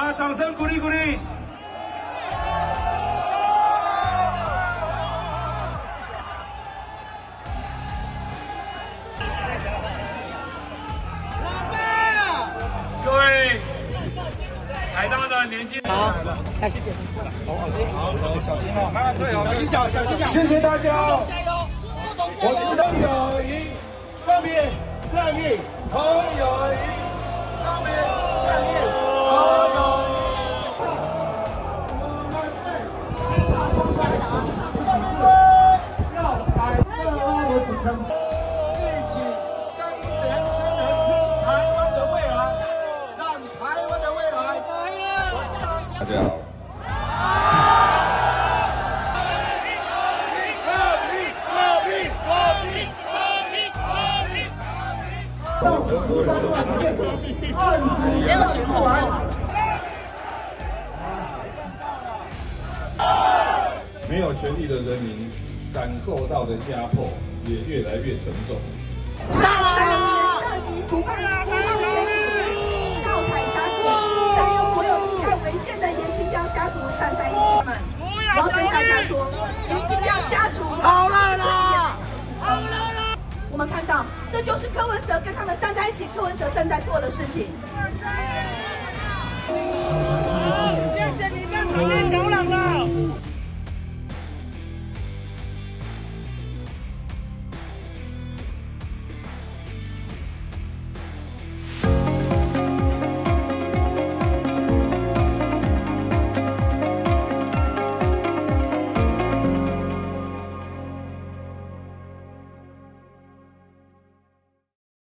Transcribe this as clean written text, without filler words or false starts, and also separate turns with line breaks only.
家掌声鼓励鼓励。各位台大的年轻人，好，开始点过来。好，小心哦，对哦，小心脚，小心脚。谢谢大家，我知道友谊，特别正义，同友谊，特别正义，同友谊。我们对非常公开，要改正我只看一起跟年轻人拼台湾的未来，让台湾的未来，我相信。大家好。 到13万件案子办不完，
没有权利的人民感受到的压迫也越来越沉重。
涉及不放权利、盗采瑕疵，再用国有地盖违建的严清标家族站在一起们，我要跟大家说，严清标家族好了啦，好了啦！我们看到，这就是柯文哲跟他们站在一起，柯文哲正在做的事情。
谢谢你跟长安高朗了。